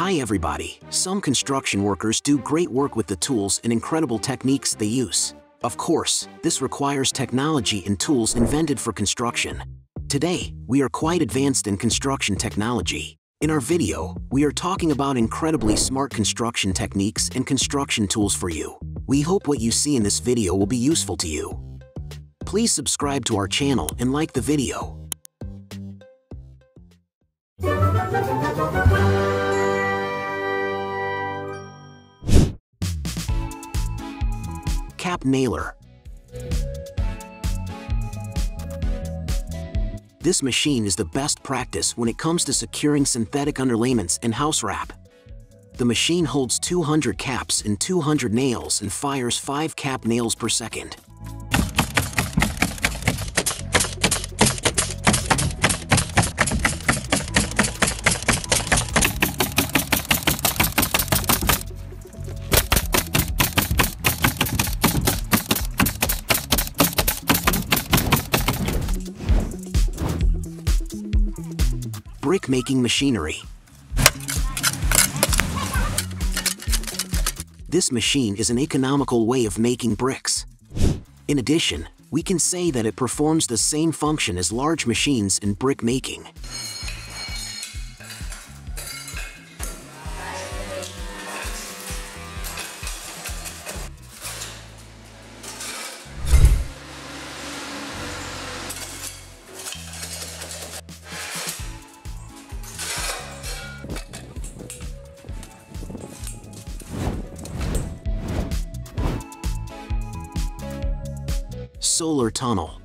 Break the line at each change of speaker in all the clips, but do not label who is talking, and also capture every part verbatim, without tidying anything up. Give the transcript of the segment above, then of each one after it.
Hi everybody, some construction workers do great work with the tools and incredible techniques they use. Of course, this requires technology and tools invented for construction. Today, we are quite advanced in construction technology. In our video, we are talking about incredibly smart construction techniques and construction tools for you. We hope what you see in this video will be useful to you. Please subscribe to our channel and like the video. Cap nailer. This machine is the best practice when it comes to securing synthetic underlayments and house wrap. The machine holds two hundred caps and two hundred nails and fires five cap nails per second. Brick-making machinery. This machine is an economical way of making bricks. In addition, we can say that it performs the same function as large machines in brick making. Solar tunnel.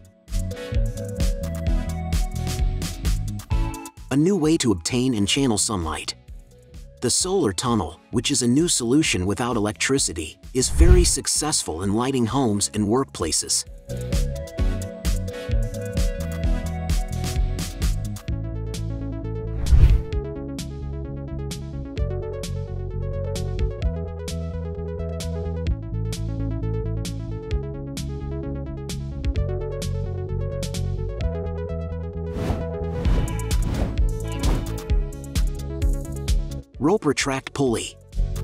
A new way to obtain and channel sunlight. The solar tunnel, which is a new solution without electricity, is very successful in lighting homes and workplaces. Rope retract pulley.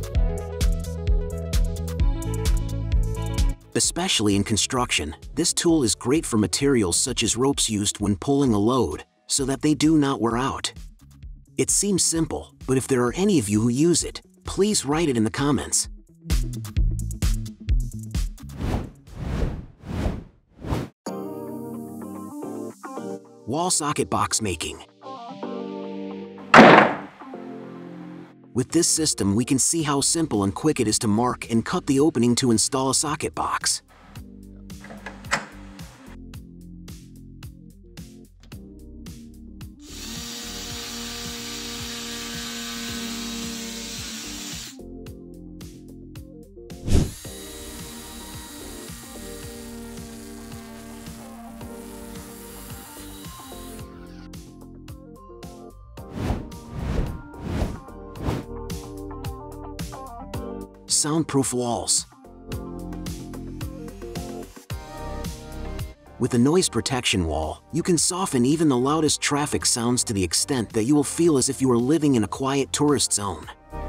Especially in construction, this tool is great for materials such as ropes used when pulling a load, so that they do not wear out. It seems simple, but if there are any of you who use it, please write it in the comments. Wall socket box making. With this system, we can see how simple and quick it is to mark and cut the opening to install a socket box. Soundproof walls. With a noise protection wall, you can soften even the loudest traffic sounds to the extent that you will feel as if you were living in a quiet tourist zone.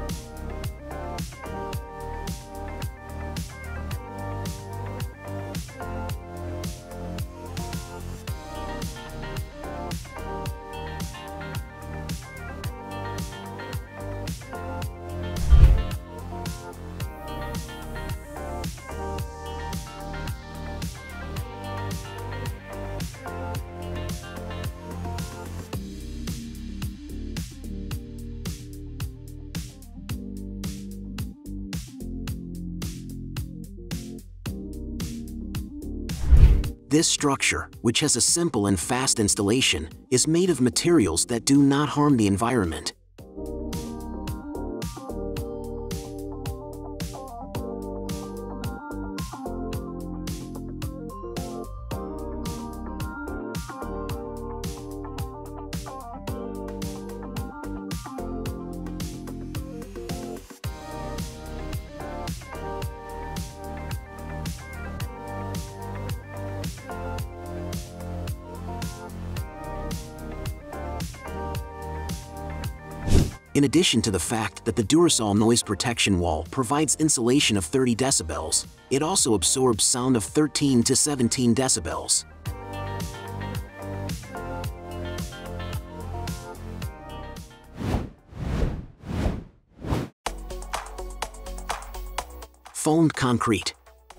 This structure, which has a simple and fast installation, is made of materials that do not harm the environment. In addition to the fact that the Durasol noise protection wall provides insulation of thirty decibels, it also absorbs sound of thirteen to seventeen decibels. Foamed concrete.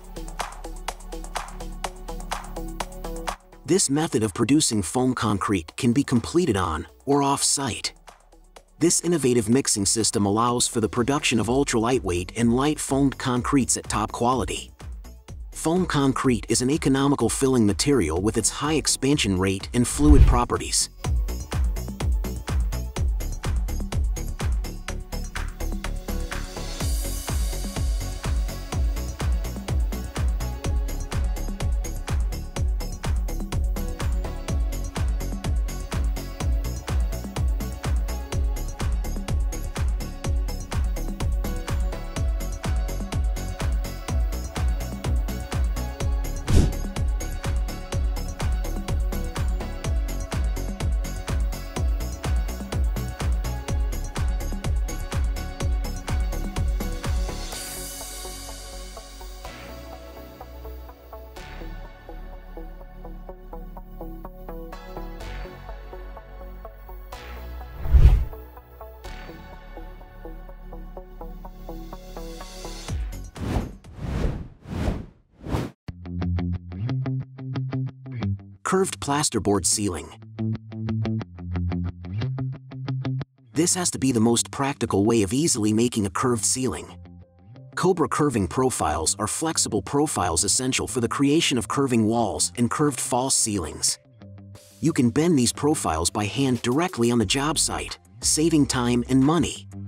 This method of producing foam concrete can be completed on or off-site. This innovative mixing system allows for the production of ultra-lightweight and light foamed concretes at top quality. Foam concrete is an economical filling material with its high expansion rate and fluid properties. Curved plasterboard ceiling. This has to be the most practical way of easily making a curved ceiling. Cobra curving profiles are flexible profiles essential for the creation of curving walls and curved false ceilings. You can bend these profiles by hand directly on the job site, saving time and money.